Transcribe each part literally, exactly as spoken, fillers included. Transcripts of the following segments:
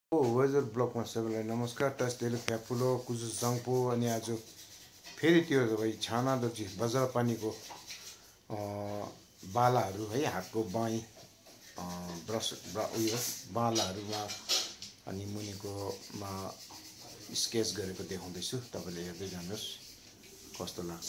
Vaser ब्लकमा सबैलाई नमस्कार तास्तेले फ्यापुलो कुजु जङपो अनि आज फेरि त्यो भाइ छाना दर्जी बजार पानीको बालाहरू है हातको बाई ब्रस उयो बालाहरूमा अनि मुनिकोमा स्केच गरेको देखाउँदैछु तपाईले हेर्दै जानुहोस् कस्तो लाग्छ।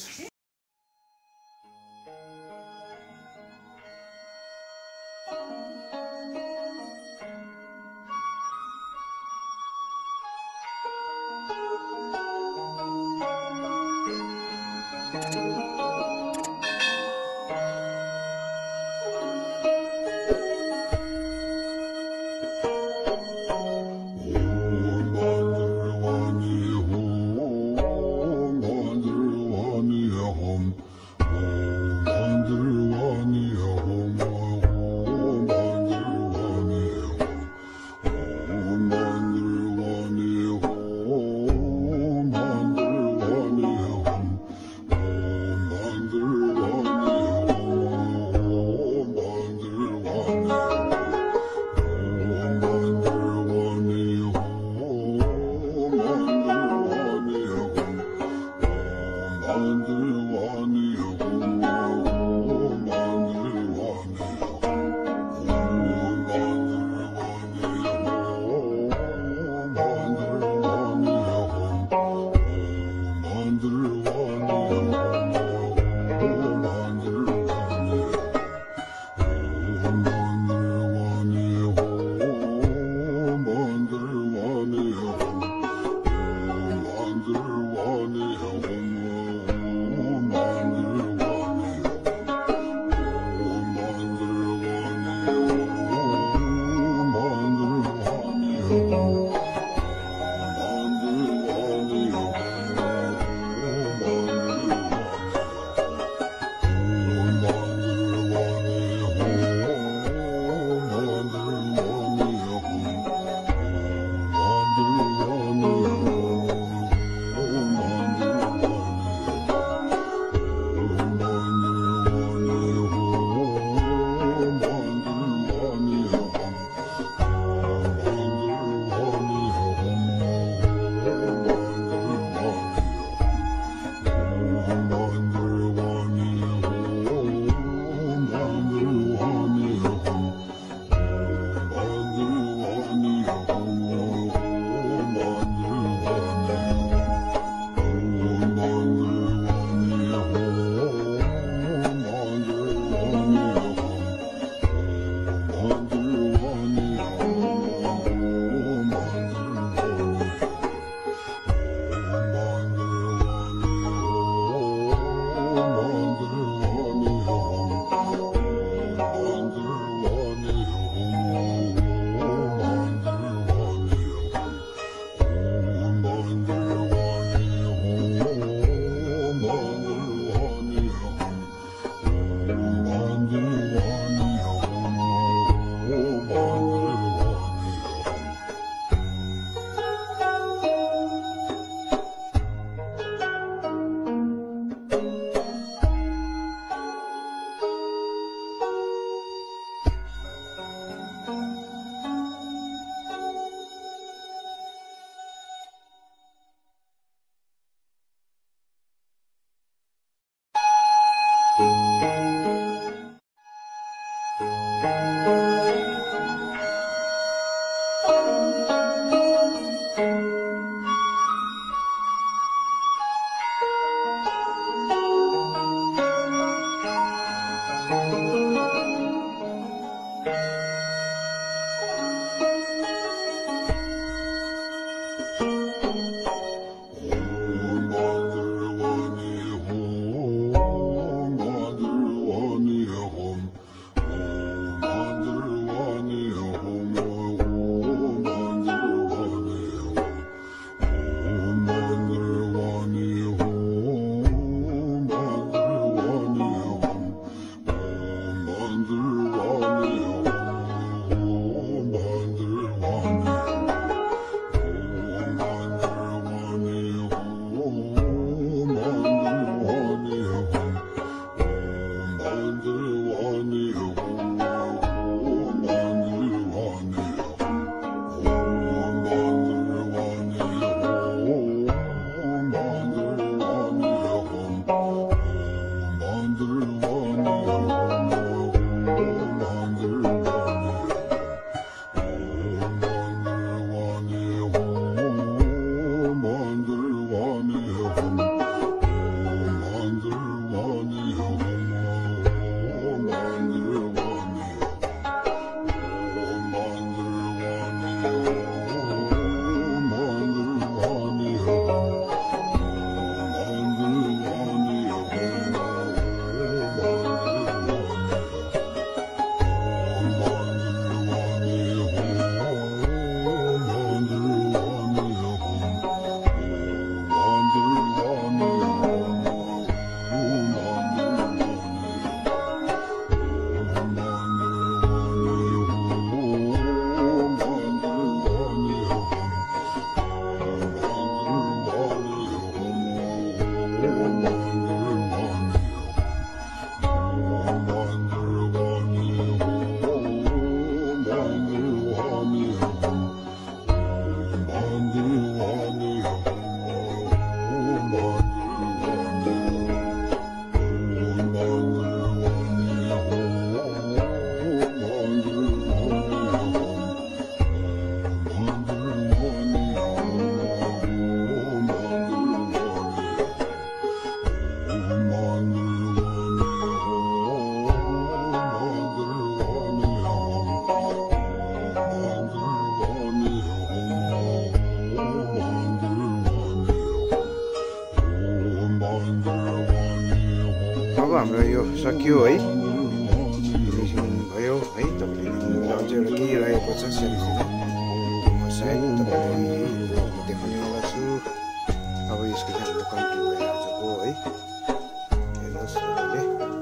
हाम्रो यो सकियो है, फिनिसिङ भयो है। तपाईँले देख्नुहुन्छ अझै एउटा केही रहेको छ सानोतिनो, म सायद तपाईँलाई देखाउनेवाला छु। अब यसको चाहिँ हाम्रो कम्प्लिट भयो आजको है। हेर्नुहोस् तपाईँले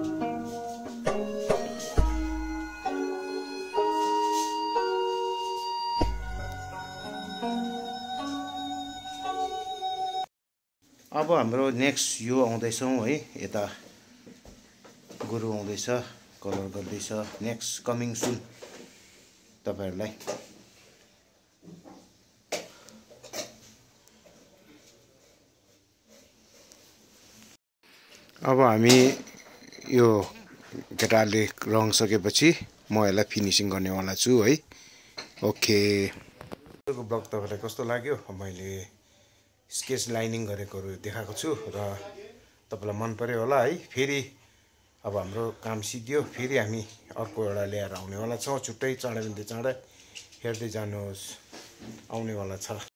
अब हाम्रो नेक्स्ट यो आउँदैछौँ है। यता गुरु आउँदैछ, कलर गर्दैछ। नेक्स्ट कमिङ सुन तपाईँहरूलाई। अब हामी यो केटाले रङ सकेपछि म यसलाई फिनिसिङ गर्नेवाला छु है। ओके, ब्लग तपाईँलाई कस्तो लाग्यो? मैले स्केच लाइनिङ गरेकोहरू देखाएको छु र तपाईँलाई मन पर्यो होला है। फेरि अब हाम्रो काम सिद्धियो, फेरि हामी अर्को एउटा ल्याएर आउनेवाला छौँ छुट्टै चाँडै भन्दा चाँडै। हेर्दै जानुहोस्, आउनेवाला छ।